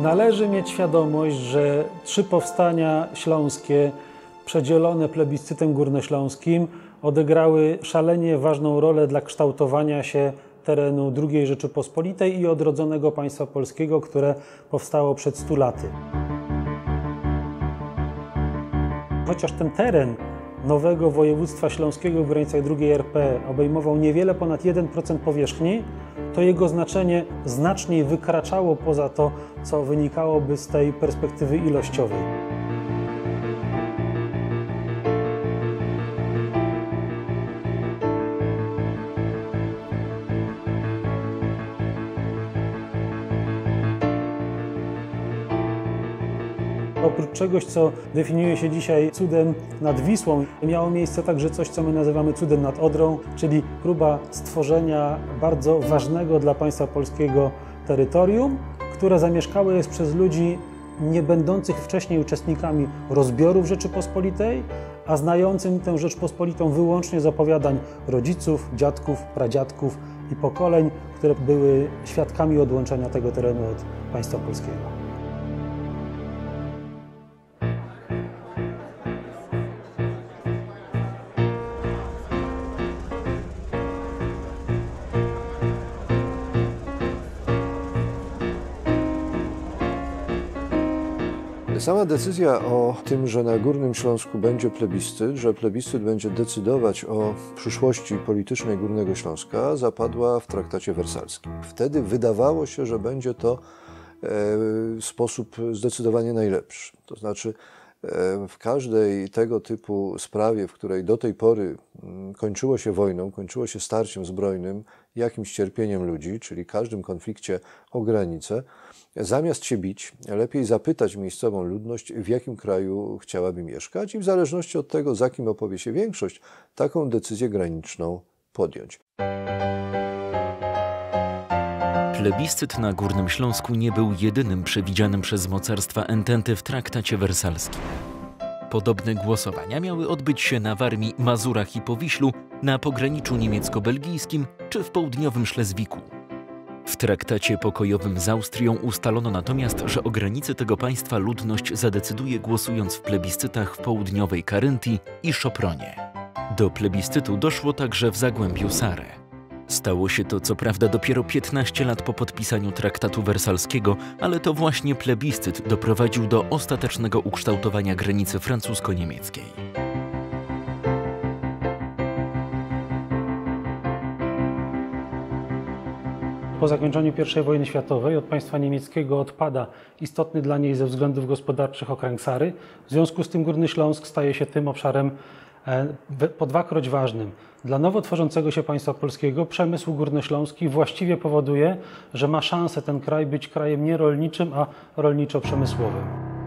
Należy mieć świadomość, że 3 powstania śląskie przedzielone plebiscytem górnośląskim odegrały szalenie ważną rolę dla kształtowania się terenu II Rzeczypospolitej i odrodzonego państwa polskiego, które powstało przed 100 laty. Chociaż ten teren nowego województwa śląskiego w granicach II RP obejmował niewiele ponad 1% powierzchni, to jego znaczenie znacznie wykraczało poza to, co wynikałoby z tej perspektywy ilościowej. Oprócz czegoś, co definiuje się dzisiaj cudem nad Wisłą, miało miejsce także coś, co my nazywamy cudem nad Odrą, czyli próba stworzenia bardzo ważnego dla państwa polskiego terytorium, które zamieszkałe jest przez ludzi nie będących wcześniej uczestnikami rozbiorów Rzeczypospolitej, a znającym tę Rzeczpospolitą wyłącznie z opowiadań rodziców, dziadków, pradziadków i pokoleń, które były świadkami odłączenia tego terenu od państwa polskiego. Sama decyzja o tym, że na Górnym Śląsku będzie plebiscyt, że plebiscyt będzie decydować o przyszłości politycznej Górnego Śląska, zapadła w traktacie wersalskim. Wtedy wydawało się, że będzie to sposób zdecydowanie najlepszy. To znaczy w każdej tego typu sprawie, w której do tej pory kończyło się wojną, kończyło się starciem zbrojnym, jakimś cierpieniem ludzi, czyli każdym konflikcie o granicę, zamiast się bić, lepiej zapytać miejscową ludność, w jakim kraju chciałaby mieszkać i w zależności od tego, za kim opowie się większość, taką decyzję graniczną podjąć. Plebiscyt na Górnym Śląsku nie był jedynym przewidzianym przez mocarstwa ententy w traktacie wersalskim. Podobne głosowania miały odbyć się na Warmii, Mazurach i Powiślu, na pograniczu niemiecko-belgijskim czy w południowym Szlezwiku. W traktacie pokojowym z Austrią ustalono natomiast, że o granicy tego państwa ludność zadecyduje głosując w plebiscytach w południowej Karyntii i Szopronie. Do plebiscytu doszło także w Zagłębiu Sare. Stało się to co prawda dopiero 15 lat po podpisaniu traktatu wersalskiego, ale to właśnie plebiscyt doprowadził do ostatecznego ukształtowania granicy francusko-niemieckiej. Po zakończeniu I wojny światowej od państwa niemieckiego odpada istotny dla niej ze względów gospodarczych okręg Sary. W związku z tym Górny Śląsk staje się tym obszarem po dwakroć ważnym. Dla nowo tworzącego się państwa polskiego przemysł górnośląski właściwie powoduje, że ma szansę ten kraj być krajem nie rolniczym, a rolniczo-przemysłowym.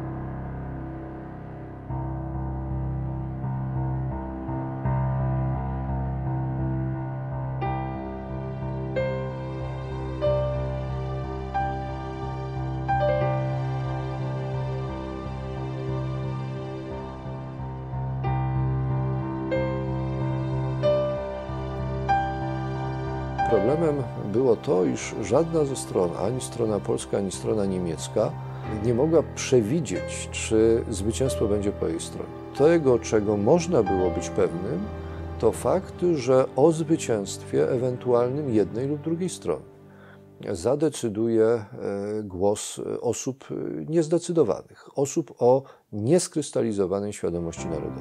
Problemem było to, iż żadna ze stron, ani strona polska, ani strona niemiecka, nie mogła przewidzieć, czy zwycięstwo będzie po jej stronie. Tego, czego można było być pewnym, to fakt, że o zwycięstwie ewentualnym jednej lub drugiej strony zadecyduje głos osób niezdecydowanych, osób o nieskrystalizowanej świadomości narodowej.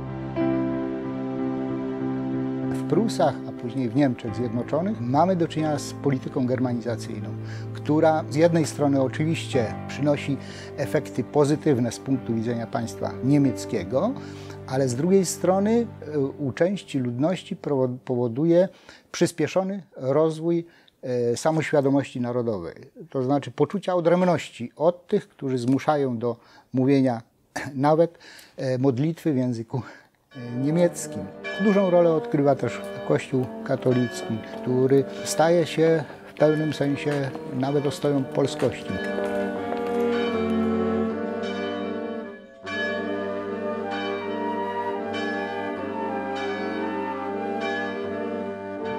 W Prusach, a później w Niemczech Zjednoczonych mamy do czynienia z polityką germanizacyjną, która z jednej strony oczywiście przynosi efekty pozytywne z punktu widzenia państwa niemieckiego, ale z drugiej strony u części ludności powoduje przyspieszony rozwój samoświadomości narodowej, to znaczy poczucia odrębności od tych, którzy zmuszają do mówienia nawet modlitwy w języku niemieckim. Dużą rolę odgrywa też Kościół katolicki, który staje się w pewnym sensie nawet ostoją polskości.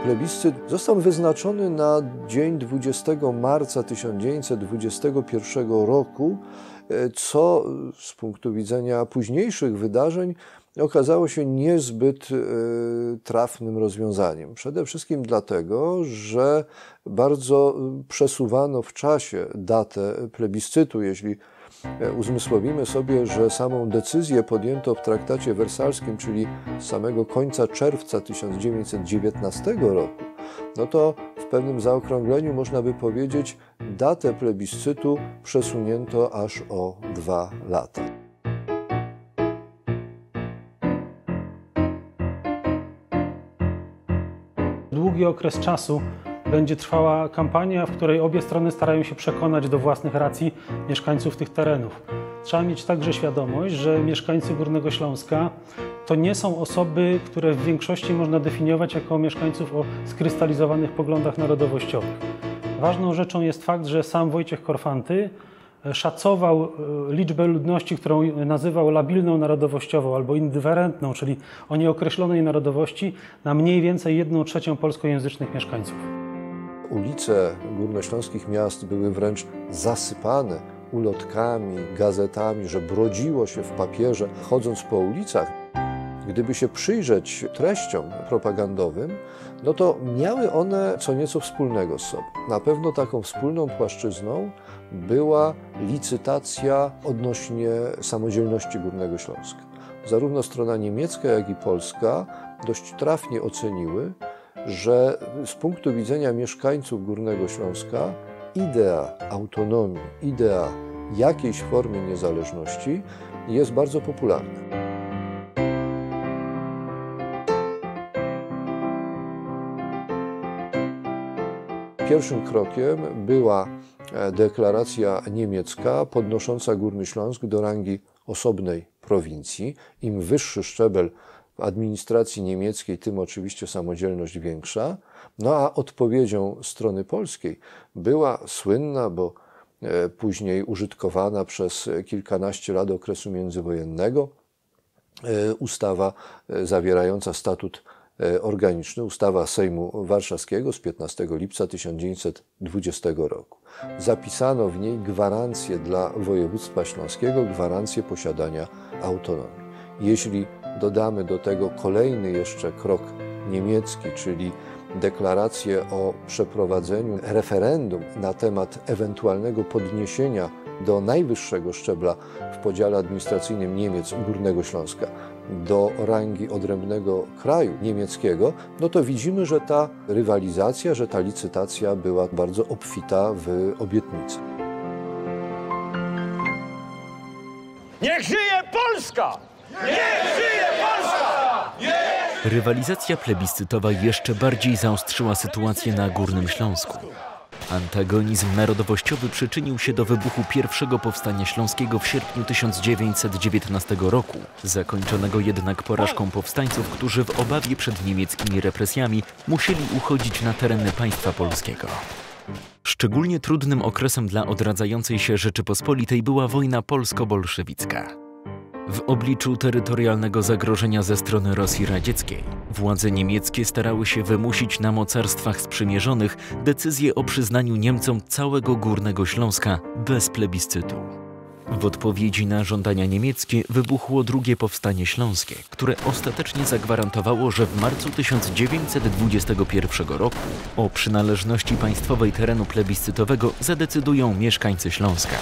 Plebiscyt został wyznaczony na dzień 20 marca 1921 roku, co z punktu widzenia późniejszych wydarzeń okazało się niezbyt trafnym rozwiązaniem. Przede wszystkim dlatego, że bardzo przesuwano w czasie datę plebiscytu. Jeśli uzmysłowimy sobie, że samą decyzję podjęto w traktacie wersalskim, czyli z samego końca czerwca 1919 roku, no to w pewnym zaokrągleniu można by powiedzieć, datę plebiscytu przesunięto aż o 2 lata. Długi okres czasu będzie trwała kampania, w której obie strony starają się przekonać do własnych racji mieszkańców tych terenów. Trzeba mieć także świadomość, że mieszkańcy Górnego Śląska to nie są osoby, które w większości można definiować jako mieszkańców o skrystalizowanych poglądach narodowościowych. Ważną rzeczą jest fakt, że sam Wojciech Korfanty szacował liczbę ludności, którą nazywał labilną narodowościową albo indyferentną, czyli o nieokreślonej narodowości, na mniej więcej 1/3 polskojęzycznych mieszkańców. Ulice górnośląskich miast były wręcz zasypane ulotkami, gazetami, że brodziło się w papierze, chodząc po ulicach. Gdyby się przyjrzeć treściom propagandowym, no to miały one co nieco wspólnego z sobą. Na pewno taką wspólną płaszczyzną była licytacja odnośnie samodzielności Górnego Śląska. Zarówno strona niemiecka, jak i polska dość trafnie oceniły, że z punktu widzenia mieszkańców Górnego Śląska idea autonomii, idea jakiejś formy niezależności jest bardzo popularna. Pierwszym krokiem była deklaracja niemiecka podnosząca Górny Śląsk do rangi osobnej prowincji. Im wyższy szczebel w administracji niemieckiej, tym oczywiście samodzielność większa. No a odpowiedzią strony polskiej była słynna, bo później użytkowana przez kilkanaście lat okresu międzywojennego, ustawa zawierająca statut organiczny, ustawa Sejmu Warszawskiego z 15 lipca 1920 roku. Zapisano w niej gwarancję dla województwa śląskiego, gwarancję posiadania autonomii. Jeśli dodamy do tego kolejny jeszcze krok niemiecki, czyli deklarację o przeprowadzeniu referendum na temat ewentualnego podniesienia do najwyższego szczebla w podziale administracyjnym Niemiec Górnego Śląska do rangi odrębnego kraju niemieckiego, no to widzimy, że ta rywalizacja, że ta licytacja była bardzo obfita w obietnice. Niech żyje Polska! Niech żyje Polska! Rywalizacja plebiscytowa jeszcze bardziej zaostrzyła sytuację na Górnym Śląsku. Antagonizm narodowościowy przyczynił się do wybuchu pierwszego powstania śląskiego w sierpniu 1919 roku, zakończonego jednak porażką powstańców, którzy w obawie przed niemieckimi represjami musieli uchodzić na tereny państwa polskiego. Szczególnie trudnym okresem dla odradzającej się Rzeczypospolitej była wojna polsko-bolszewicka. W obliczu terytorialnego zagrożenia ze strony Rosji Radzieckiej władze niemieckie starały się wymusić na mocarstwach sprzymierzonych decyzję o przyznaniu Niemcom całego Górnego Śląska bez plebiscytu. W odpowiedzi na żądania niemieckie wybuchło drugie powstanie śląskie, które ostatecznie zagwarantowało, że w marcu 1921 roku o przynależności państwowej terenu plebiscytowego zadecydują mieszkańcy Śląska.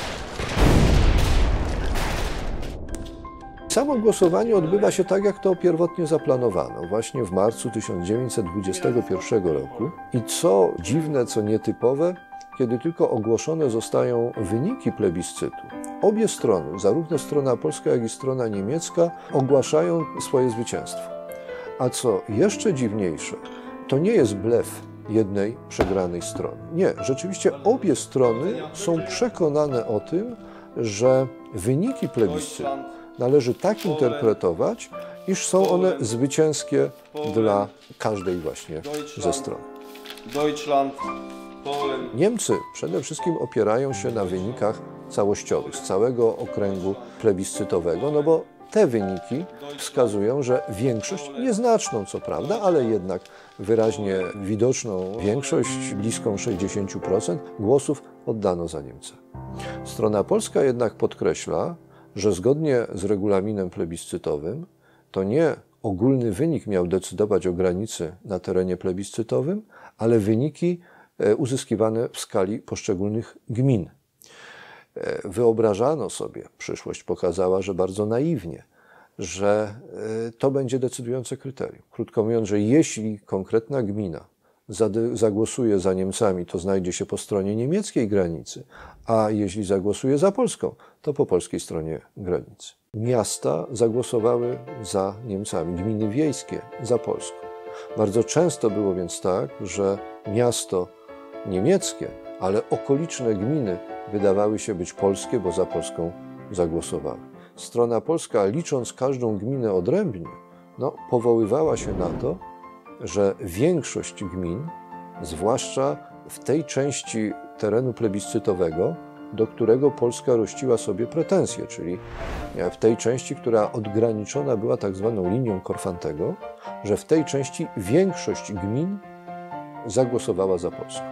Samo głosowanie odbywa się tak, jak to pierwotnie zaplanowano, właśnie w marcu 1921 roku. I co dziwne, co nietypowe, kiedy tylko ogłoszone zostają wyniki plebiscytu, obie strony, zarówno strona polska, jak i strona niemiecka, ogłaszają swoje zwycięstwo. A co jeszcze dziwniejsze, to nie jest blef jednej przegranej strony. Nie, rzeczywiście obie strony są przekonane o tym, że wyniki plebiscytu należy tak interpretować, iż są one zwycięskie dla każdej właśnie ze stron. Niemcy przede wszystkim opierają się na wynikach całościowych z całego okręgu plebiscytowego, no bo te wyniki wskazują, że większość, nieznaczną co prawda, ale jednak wyraźnie widoczną większość, bliską 60% głosów oddano za Niemca. Strona polska jednak podkreśla, że zgodnie z regulaminem plebiscytowym to nie ogólny wynik miał decydować o granicy na terenie plebiscytowym, ale wyniki uzyskiwane w skali poszczególnych gmin. Wyobrażano sobie, przyszłość pokazała, że bardzo naiwnie, że to będzie decydujące kryterium. Krótko mówiąc, że jeśli konkretna gmina zagłosuje za Niemcami, to znajdzie się po stronie niemieckiej granicy, a jeśli zagłosuje za Polską, to po polskiej stronie granicy. Miasta zagłosowały za Niemcami, gminy wiejskie za Polską. Bardzo często było więc tak, że miasto niemieckie, ale okoliczne gminy wydawały się być polskie, bo za Polską zagłosowały. Strona polska, licząc każdą gminę odrębnie, powoływała się na to, że większość gmin, zwłaszcza w tej części terenu plebiscytowego, do którego Polska rościła sobie pretensje, czyli w tej części, która odgraniczona była tak zwaną linią Korfantego, że w tej części większość gmin zagłosowała za Polską.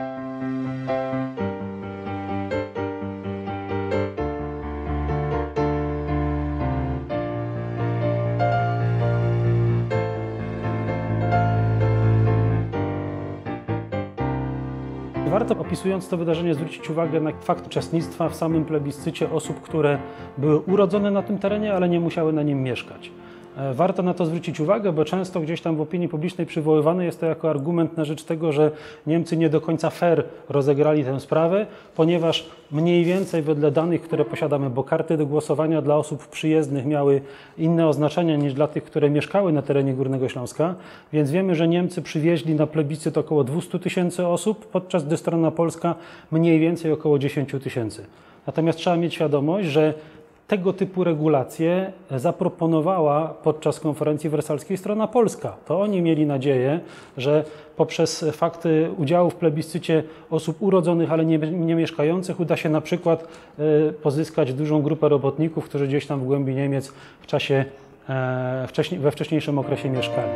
Warto, opisując to wydarzenie, zwrócić uwagę na fakt uczestnictwa w samym plebiscycie osób, które były urodzone na tym terenie, ale nie musiały na nim mieszkać. Warto na to zwrócić uwagę, bo często gdzieś tam w opinii publicznej przywoływany jest to jako argument na rzecz tego, że Niemcy nie do końca fair rozegrali tę sprawę, ponieważ mniej więcej wedle danych, które posiadamy, bo karty do głosowania dla osób przyjezdnych miały inne oznaczenia niż dla tych, które mieszkały na terenie Górnego Śląska, więc wiemy, że Niemcy przywieźli na plebiscyt około 200 000 osób, podczas gdy strona polska mniej więcej około 10 000. Natomiast trzeba mieć świadomość, że tego typu regulacje zaproponowała podczas konferencji wersalskiej strona polska. To oni mieli nadzieję, że poprzez fakty udziału w plebiscycie osób urodzonych, ale nie mieszkających uda się na przykład pozyskać dużą grupę robotników, którzy gdzieś tam w głębi Niemiec we wcześniejszym okresie mieszkali.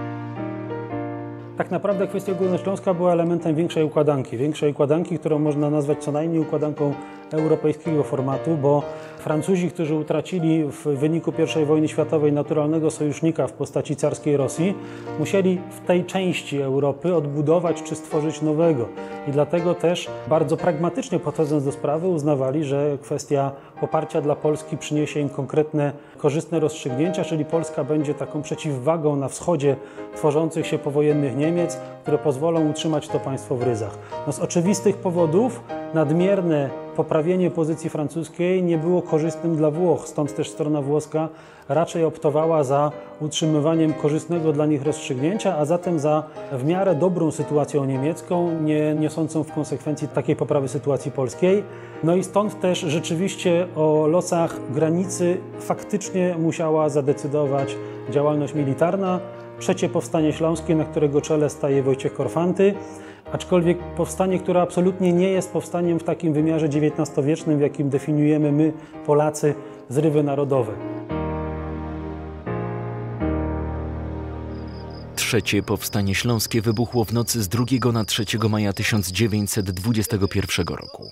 Tak naprawdę kwestia Górnośląska była elementem większej układanki, którą można nazwać co najmniej układanką europejskiego formatu, bo Francuzi, którzy utracili w wyniku I wojny światowej naturalnego sojusznika w postaci carskiej Rosji, musieli w tej części Europy odbudować czy stworzyć nowego. I dlatego też bardzo pragmatycznie podchodząc do sprawy uznawali, że kwestia poparcia dla Polski przyniesie im konkretne, korzystne rozstrzygnięcia, czyli Polska będzie taką przeciwwagą na wschodzie tworzących się powojennych Niemiec, które pozwolą utrzymać to państwo w ryzach. Z oczywistych powodów nadmierne poprawienie pozycji francuskiej nie było korzystnym dla Włoch, stąd też strona włoska raczej optowała za utrzymywaniem korzystnego dla nich rozstrzygnięcia, a zatem za w miarę dobrą sytuacją niemiecką, nie niosącą w konsekwencji takiej poprawy sytuacji polskiej. No i stąd też rzeczywiście o losach granicy faktycznie musiała zadecydować działalność militarna. Trzecie Powstanie Śląskie, na którego czele staje Wojciech Korfanty, aczkolwiek powstanie, które absolutnie nie jest powstaniem w takim wymiarze XIX-wiecznym, w jakim definiujemy my, Polacy, zrywy narodowe. Trzecie Powstanie Śląskie wybuchło w nocy z 2 na 3 maja 1921 roku.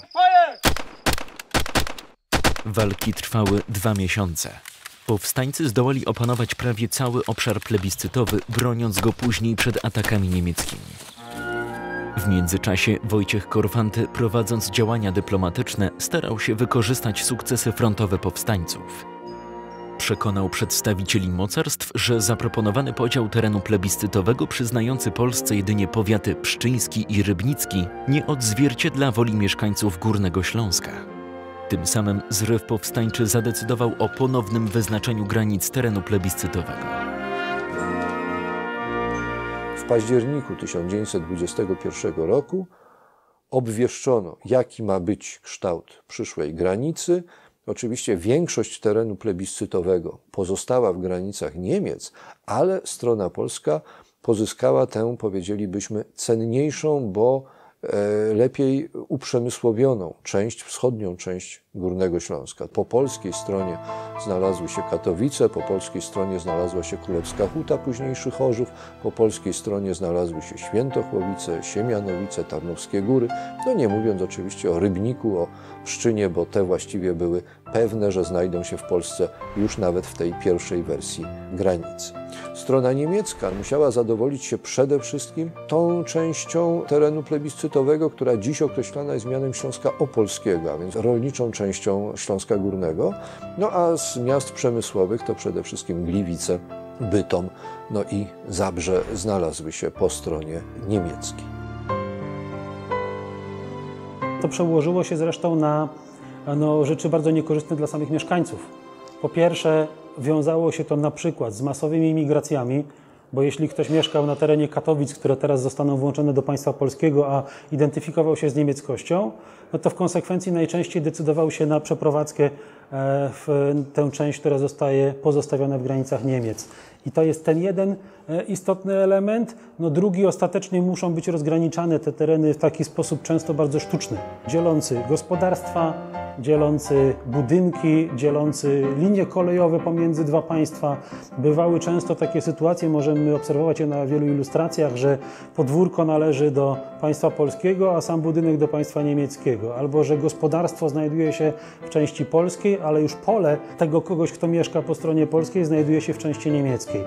Walki trwały 2 miesiące. Powstańcy zdołali opanować prawie cały obszar plebiscytowy, broniąc go później przed atakami niemieckimi. W międzyczasie Wojciech Korfanty, prowadząc działania dyplomatyczne, starał się wykorzystać sukcesy frontowe powstańców. Przekonał przedstawicieli mocarstw, że zaproponowany podział terenu plebiscytowego przyznający Polsce jedynie powiaty pszczyński i rybnicki nie odzwierciedla woli mieszkańców Górnego Śląska. Tym samym zryw powstańczy zadecydował o ponownym wyznaczeniu granic terenu plebiscytowego. W październiku 1921 roku obwieszczono, jaki ma być kształt przyszłej granicy. Oczywiście większość terenu plebiscytowego pozostała w granicach Niemiec, ale strona polska pozyskała tę, powiedzielibyśmy, cenniejszą, bo lepiej uprzemysłowioną część, wschodnią część Górnego Śląska. Po polskiej stronie znalazły się Katowice, po polskiej stronie znalazła się Królewska Huta, późniejszy Chorzów, po polskiej stronie znalazły się Świętochłowice, Siemianowice, Tarnowskie Góry, no nie mówiąc oczywiście o Rybniku, o Pszczynie, bo te właściwie były pewne, że znajdą się w Polsce już nawet w tej pierwszej wersji granicy. Strona niemiecka musiała zadowolić się przede wszystkim tą częścią terenu plebiscytowego, która dziś określana jest mianem Śląska Opolskiego, a więc rolniczą częścią Śląska Górnego. No a z miast przemysłowych to przede wszystkim Gliwice, Bytom, no i Zabrze znalazły się po stronie niemieckiej. To przełożyło się zresztą na rzeczy bardzo niekorzystne dla samych mieszkańców. Po pierwsze, wiązało się to na przykład z masowymi migracjami, bo jeśli ktoś mieszkał na terenie Katowic, które teraz zostaną włączone do państwa polskiego, a identyfikował się z niemieckością, no to w konsekwencji najczęściej decydował się na przeprowadzkę w tę część, która zostaje pozostawiona w granicach Niemiec. I to jest ten jeden istotny element. No drugi, ostatecznie muszą być rozgraniczane te tereny w taki sposób często bardzo sztuczny, dzielący gospodarstwa, dzielący budynki, dzielący linie kolejowe pomiędzy dwa państwa. Bywały często takie sytuacje, możemy obserwować je na wielu ilustracjach, że podwórko należy do państwa polskiego, a sam budynek do państwa niemieckiego. Albo że gospodarstwo znajduje się w części polskiej, ale już pole tego kogoś, kto mieszka po stronie polskiej, znajduje się w części niemieckiej.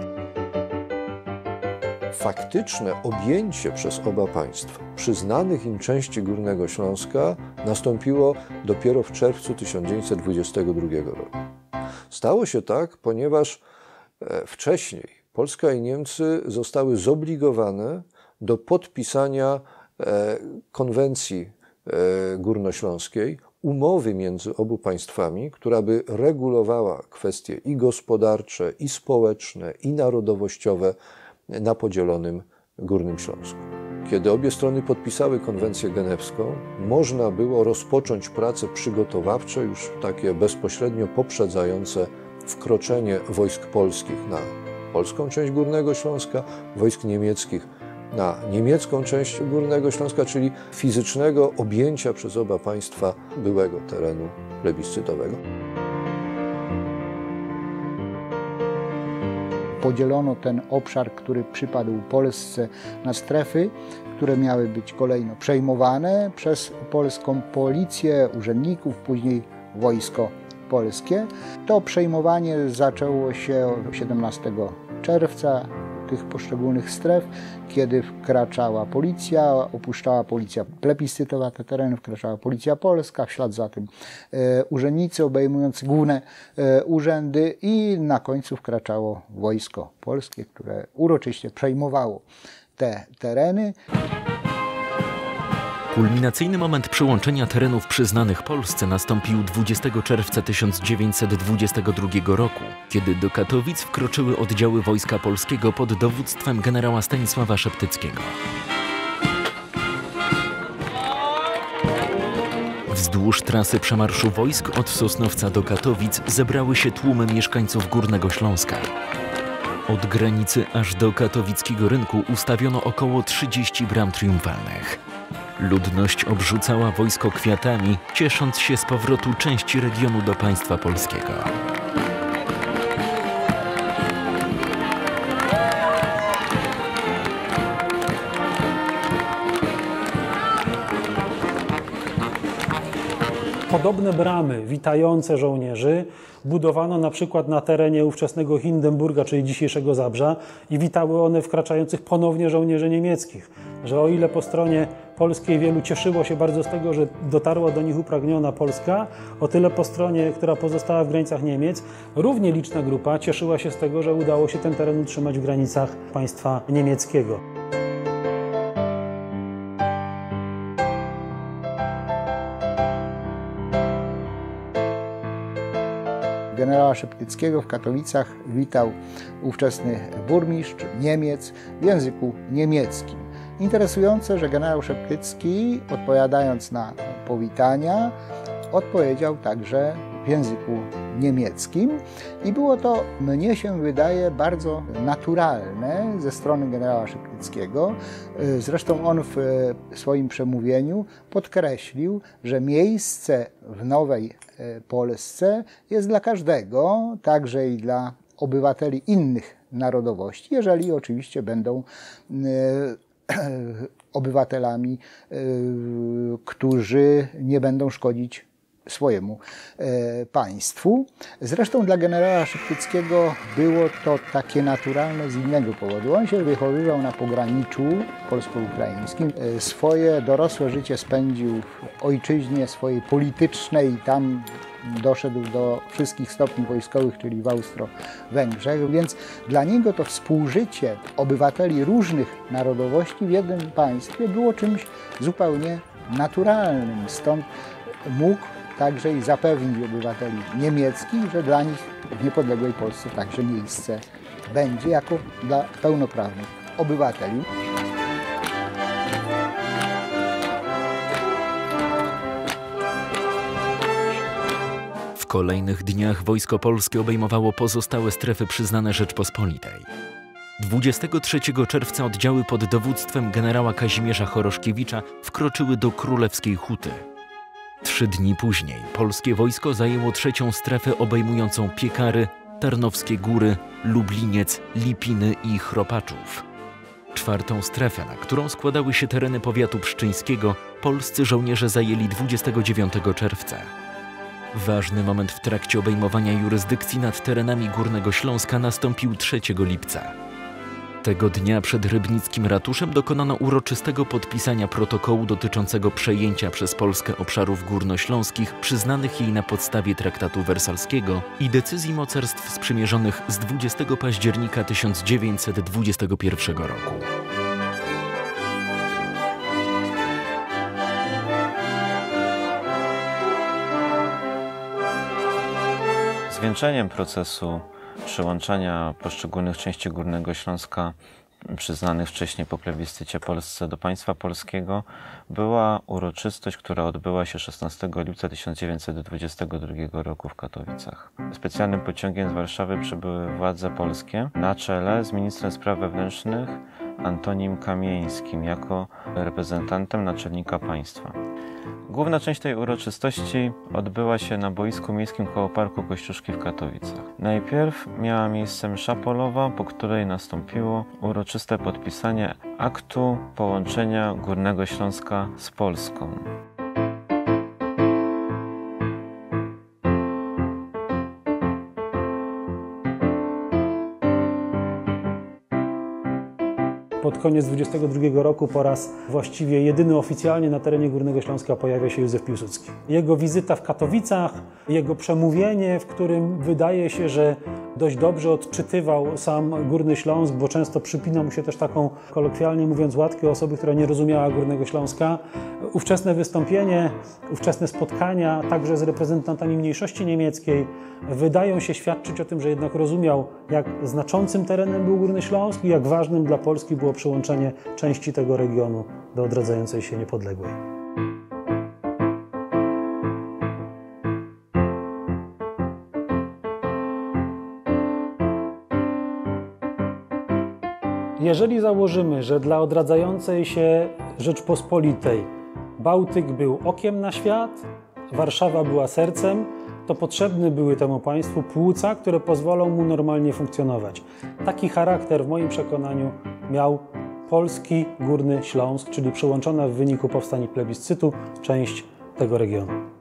Faktyczne objęcie przez oba państwa przyznanych im części Górnego Śląska nastąpiło dopiero w czerwcu 1922 roku. Stało się tak, ponieważ wcześniej Polska i Niemcy zostały zobligowane do podpisania konwencji górnośląskiej, umowy między obu państwami, która by regulowała kwestie i gospodarcze, i społeczne, i narodowościowe na podzielonym Górnym Śląsku. Kiedy obie strony podpisały konwencję genewską, można było rozpocząć prace przygotowawcze, już takie bezpośrednio poprzedzające wkroczenie wojsk polskich na polską część Górnego Śląska, wojsk niemieckich na niemiecką część Górnego Śląska, czyli fizycznego objęcia przez oba państwa byłego terenu plebiscytowego. Podzielono ten obszar, który przypadł Polsce, na strefy, które miały być kolejno przejmowane przez polską policję, urzędników, później wojsko polskie. To przejmowanie zaczęło się 17 czerwca tych poszczególnych stref, kiedy wkraczała policja, opuszczała policja plebiscytowa te tereny, wkraczała policja polska, w ślad za tym urzędnicy obejmujący główne urzędy i na końcu wkraczało wojsko polskie, które uroczyście przejmowało te tereny. Kulminacyjny moment przyłączenia terenów przyznanych Polsce nastąpił 20 czerwca 1922 roku, kiedy do Katowic wkroczyły oddziały Wojska Polskiego pod dowództwem generała Stanisława Szeptyckiego. Wzdłuż trasy przemarszu wojsk od Sosnowca do Katowic zebrały się tłumy mieszkańców Górnego Śląska. Od granicy aż do katowickiego rynku ustawiono około 30 bram triumfalnych. Ludność obrzucała wojsko kwiatami, ciesząc się z powrotu części regionu do państwa polskiego. Podobne bramy witające żołnierzy budowano na przykład na terenie ówczesnego Hindenburga, czyli dzisiejszego Zabrza, i witały one wkraczających ponownie żołnierzy niemieckich. Że o ile po stronie polskiej wielu cieszyło się bardzo z tego, że dotarła do nich upragniona Polska, o tyle po stronie, która pozostała w granicach Niemiec, równie liczna grupa cieszyła się z tego, że udało się ten teren utrzymać w granicach państwa niemieckiego. Generała Szeptyckiego w Katowicach witał ówczesny burmistrz Niemiec w języku niemieckim. Interesujące, że generał Szeptycki, odpowiadając na powitania, odpowiedział także w języku niemieckim i było to, mnie się wydaje, bardzo naturalne ze strony generała Szeptyckiego. Zresztą on w swoim przemówieniu podkreślił, że miejsce w Nowej Polsce jest dla każdego, także i dla obywateli innych narodowości, jeżeli oczywiście będą obywatelami, którzy nie będą szkodzić swojemu państwu. Zresztą dla generała Szeptyckiego było to takie naturalne z innego powodu. On się wychowywał na pograniczu polsko-ukraińskim. Swoje dorosłe życie spędził w ojczyźnie swojej politycznej, tam doszedł do wszystkich stopni wojskowych, czyli w Austro-Węgrzech, więc dla niego to współżycie obywateli różnych narodowości w jednym państwie było czymś zupełnie naturalnym. Stąd mógł także i zapewnić obywateli niemieckich, że dla nich w niepodległej Polsce także miejsce będzie jako dla pełnoprawnych obywateli. W kolejnych dniach wojsko polskie obejmowało pozostałe strefy przyznane Rzeczpospolitej. 23 czerwca oddziały pod dowództwem generała Kazimierza Choroszkiewicza wkroczyły do Królewskiej Huty. 3 dni później polskie wojsko zajęło trzecią strefę obejmującą Piekary, Tarnowskie Góry, Lubliniec, Lipiny i Chropaczów. 4. strefę, na którą składały się tereny powiatu pszczyńskiego, polscy żołnierze zajęli 29 czerwca. Ważny moment w trakcie obejmowania jurysdykcji nad terenami Górnego Śląska nastąpił 3 lipca. Tego dnia przed rybnickim ratuszem dokonano uroczystego podpisania protokołu dotyczącego przejęcia przez Polskę obszarów górnośląskich przyznanych jej na podstawie traktatu wersalskiego i decyzji mocarstw sprzymierzonych z 20 października 1921 roku. Zwieńczeniem procesu przyłączania poszczególnych części Górnego Śląska przyznanych wcześniej po plebiscycie Polsce do państwa polskiego była uroczystość, która odbyła się 16 lipca 1922 roku w Katowicach. Specjalnym pociągiem z Warszawy przybyły władze polskie na czele z ministrem spraw wewnętrznych Antonim Kamieńskim jako reprezentantem naczelnika państwa. Główna część tej uroczystości odbyła się na boisku miejskim koło Parku Kościuszki w Katowicach. Najpierw miała miejsce msza polowa, po której nastąpiło uroczyste podpisanie aktu połączenia Górnego Śląska z Polską. Pod koniec 1922 roku po raz właściwie jedyny oficjalnie na terenie Górnego Śląska pojawia się Józef Piłsudski. Jego wizyta w Katowicach, jego przemówienie, w którym wydaje się, że dość dobrze odczytywał sam Górny Śląsk, bo często przypina mu się też taką, kolokwialnie mówiąc, łatkę osoby, która nie rozumiała Górnego Śląska. Ówczesne wystąpienie, ówczesne spotkania, także z reprezentantami mniejszości niemieckiej, wydają się świadczyć o tym, że jednak rozumiał, jak znaczącym terenem był Górny Śląsk i jak ważnym dla Polski było przyłączenie części tego regionu do odradzającej się niepodległej. Jeżeli założymy, że dla odradzającej się Rzeczpospolitej Bałtyk był okiem na świat, Warszawa była sercem, to potrzebne były temu państwu płuca, które pozwolą mu normalnie funkcjonować. Taki charakter w moim przekonaniu miał polski Górny Śląsk, czyli przyłączona w wyniku powstań i plebiscytu część tego regionu.